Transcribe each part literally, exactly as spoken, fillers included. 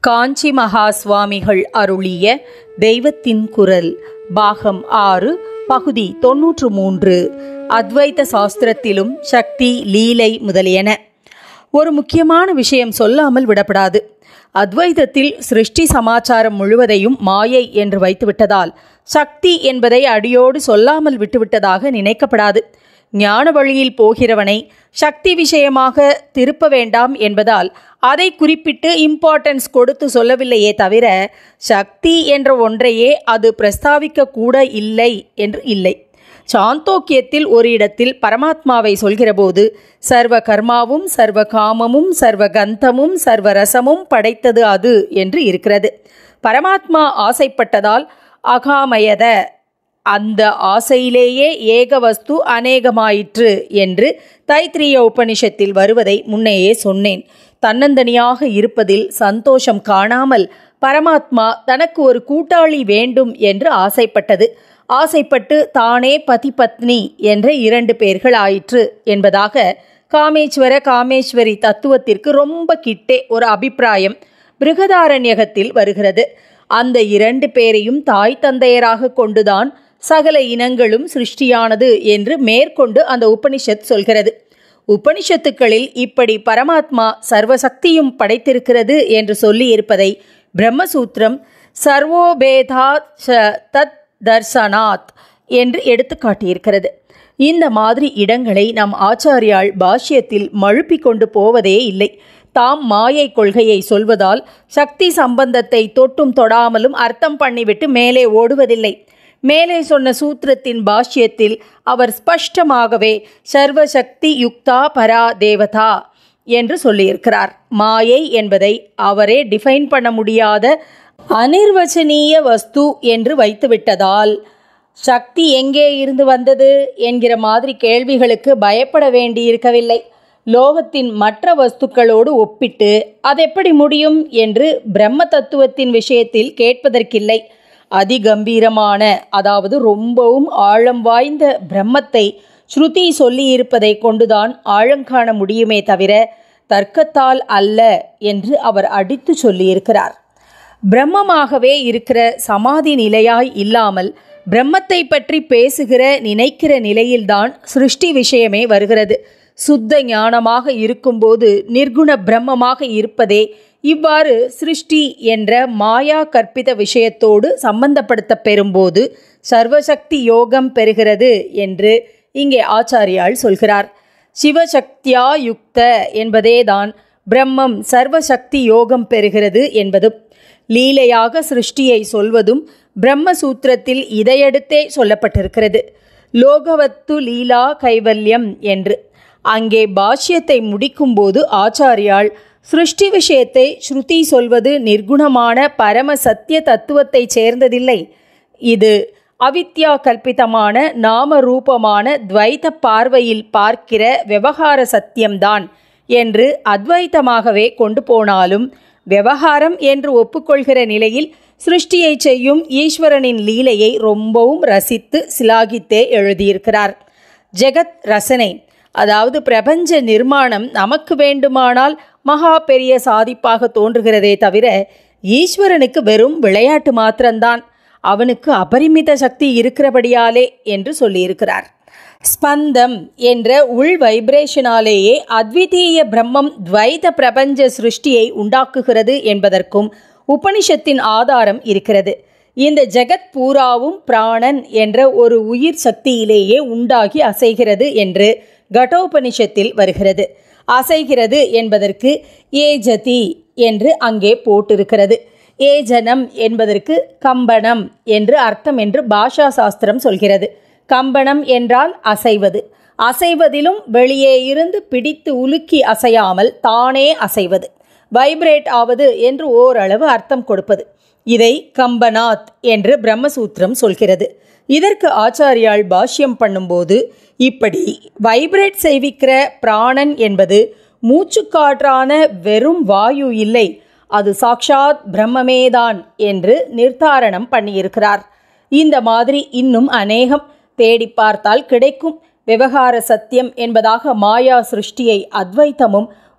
காஞ்சி மகா சுவாமிகள் அருளிய தெய்வத்தின் குரல் பாகம் ஆறு பகுதி தொன்னூற்று மூன்று. அத்வைத சாஸ்திரத்திலும் சக்தி, லீலை முதலியன. ஒரு முக்கியமான விஷயம் சொல்லாமல் விடப்படாது. அத்வைதத்தில் சிருஷ்டி சமாச்சாரம் முழுவதையும் மாயை என்று வைத்துவிட்டதால் சக்தி என்பதை அடியோடு சொல்லாமல் விட்டுவிட்டதாக நினைக்கப்படாது. ஞான வழியில் போகிறவனை சக்தி விஷயமாக திருப்ப வேண்டாம் என்பதால் அதை குறிப்பிட்டு இம்பார்ட்டன்ஸ் கொடுத்து சொல்லவில்லையே தவிர சக்தி என்ற ஒன்றையே அது பிரஸ்தாவிக்க கூட இல்லை என்று இல்லை. சாந்தோக்கியத்தில் ஒரு இடத்தில் பரமாத்மாவை சொல்கிறபோது சர்வ கர்மாவும் சர்வ காமமும் சர்வ கந்தமும் சர்வ ரசமும் படைத்தது அது என்று இருக்கிறது. பரமாத்மா ஆசைப்பட்டதால் அகாமயத, அந்த ஆசையிலேயே ஏக வஸ்து அநேகமாயிற்று என்று தைத்திரிய உபனிஷத்தில் வருவதை முன்னையே சொன்னேன். தன்னந்தனியாக இருப்பதில் சந்தோஷம் காணாமல் பரமாத்மா தனக்கு ஒரு கூட்டாளி வேண்டும் என்று ஆசைப்பட்டது. ஆசைப்பட்டு தானே பதி பத்னி என்ற இரண்டு பேர்கள் ஆயிற்று என்பதாக காமேஸ்வர காமேஸ்வரி தத்துவத்திற்கு ரொம்ப கிட்டே ஒரு அபிப்பிராயம் பிருகதாரண்யகத்தில் வருகிறது. அந்த இரண்டு பேரையும் தாய் தந்தையராக கொண்டுதான் சகல இனங்களும் சிருஷ்டியானது என்று மேற்கொண்டு அந்த உபனிஷத் சொல்கிறது. உபனிஷத்துக்களில் இப்படி பரமாத்மா சர்வசக்தியும் படைத்திருக்கிறது என்று சொல்லி இருப்பதை பிரம்மசூத்திரம் சர்வோபேதா தத் தர்சனாத் என்று எடுத்து காட்டியிருக்கிறது. இந்த மாதிரி இடங்களை நம் ஆச்சாரியால் பாஷ்யத்தில் மழுப்பி கொண்டு போவதே இல்லை. தாம் மாயை கொள்கையை சொல்வதால் சக்தி சம்பந்தத்தை தொட்டும் தொடாமலும் அர்த்தம் பண்ணிவிட்டு மேலே ஓடுவதில்லை. மேலே சொன்ன சூத்திரத்தின் பாஷ்யத்தில் அவர் ஸ்பஷ்டமாகவே சர்வசக்தி யுக்தா பரா தேவதா என்று சொல்லியிருக்கிறார். மாயை என்பதை அவரே டிஃபைன் பண்ண முடியாத அனிர்வச்சனீய வஸ்து என்று வைத்துவிட்டதால் சக்தி எங்கே இருந்து வந்தது என்கிற மாதிரி கேள்விகளுக்கு பயப்பட வேண்டியிருக்கவில்லை. லோகத்தின் மற்ற வஸ்துக்களோடு ஒப்பிட்டு அதெப்படி முடியும் என்று பிரம்ம தத்துவத்தின் விஷயத்தில் கேட்பதற்கில்லை. அதிகம்பீரமான, அதாவது ரொம்பவும் ஆழம் வாய்ந்த பிரம்மத்தை ஸ்ருதி சொல்லியிருப்பதை கொண்டுதான் ஆழங்காண முடியுமே தவிர தர்க்கத்தால் அல்ல என்று அவர் அடித்து சொல்லியிருக்கிறார். பிரம்மமாகவே இருக்கிற சமாதி நிலையாய் இல்லாமல் பிரம்மத்தை பற்றி பேசுகிற நினைக்கிற நிலையில்தான் சிருஷ்டி விஷயமே வருகிறது. சுத்த ஞானமாக இருக்கும்போது நிர்குண பிரம்மமாக இருப்பதே இவ்வாறு சிருஷ்டி என்ற மாயா கற்பித விஷயத்தோடு சம்பந்தப்படுத்த பெறும்போது சர்வசக்தி யோகம் பெறுகிறது என்று இங்கே ஆச்சாரியால் சொல்கிறார். சிவசக்தியா யுக்த என்பதேதான் பிரம்மம் சர்வசக்தி யோகம் பெறுகிறது என்பதும். லீலையாக சிருஷ்டியை சொல்வதும் பிரம்மசூத்திரத்தில் இதையடுத்தே சொல்லப்பட்டிருக்கிறது. லோகவத்து லீலா கைவல்யம் என்று. அங்கே பாஷ்யத்தை முடிக்கும்போது ஆச்சாரியால் சிருஷ்டி விஷயத்தை ஸ்ருதி சொல்வது நிர்குணமான பரம சத்திய தத்துவத்தை சேர்ந்ததில்லை, இது அவித்யா கல்பிதமான நாம ரூபமான துவைத பார்வையில் பார்க்கிற விவகார சத்தியம்தான் என்று அத்வைத்தமாகவே கொண்டு போனாலும் விவகாரம் என்று ஒப்புக்கொள்கிற நிலையில் சிருஷ்டியை செய்யும் ஈஸ்வரனின் லீலையை ரொம்பவும் ரசித்து சிலாகித்தே எழுதியிருக்கிறார். ஜெகத் ரசனை, அதாவது பிரபஞ்ச நிர்மாணம் நமக்கு வேண்டுமானால் மகா பெரிய சாதிப்பாக தோன்றுகிறதே தவிர ஈஸ்வரனுக்கு வெறும் விளையாட்டு மாத்திரம்தான், அவனுக்கு அபரிமித சக்தி இருக்கிறபடியாலே என்று சொல்லியிருக்கிறார். ஸ்பந்தம் என்ற உள் வைப்ரேஷனாலேயே அத்விதீய பிரம்மம் துவைத பிரபஞ்ச சிருஷ்டியை உண்டாக்குகிறது என்பதற்கும் உபனிஷத்தின் ஆதாரம் இருக்கிறது. இந்த ஜெகத் பூராவும் பிராணன் என்ற ஒரு உயிர் சக்தியிலேயே உண்டாகி அசைகிறது என்று கடோபனிஷத்தில் வருகிறது. அசைகிறது என்பதற்கு ஏஜதி என்று அங்கே போட்டிருக்கிறது. ஏஜனம் என்பதற்கு கம்பனம் என்று அர்த்தம் என்று பாஷா சாஸ்திரம் சொல்கிறது. கம்பனம் என்றால் அசைவது. அசைவதிலும் வெளியே இருந்து பிடித்து உலுக்கி அசையாமல் தானே அசைவது, வைப்ரேட் ஆவது என்று ஓரளவு அர்த்தம் கொடுப்பது. இதை கம்பனாத் என்று பிரம்மசூத்திரம் சொல்கிறது. இதற்கு ஆச்சாரியால் பாஷ்யம் பண்ணும்போது இப்படி வைப்ரேட் செய்விக்கிற பிராணன் என்பது மூச்சுக்காற்றான வெறும் வாயு இல்லை, அது சாக்ஷாத் பிரம்மமேதான் என்று நிர்தாரணம் பண்ணியிருக்கிறார். இந்த மாதிரி இன்னும் அநேகம் தேடி பார்த்தால் கிடைக்கும். விவகார சத்தியம் என்பதாக மாயா சிருஷ்டியை அத்வைத்தமும்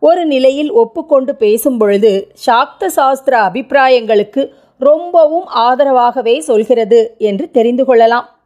ஒரு நிலையில் ஒப்புக்கொண்டு பேசும் பொழுது சாக்த சாஸ்திர அபிப்பிராயங்களுக்கு ரொம்பவும் ஆதரவாகவே சொல்கிறது என்று தெரிந்து கொள்ளலாம்.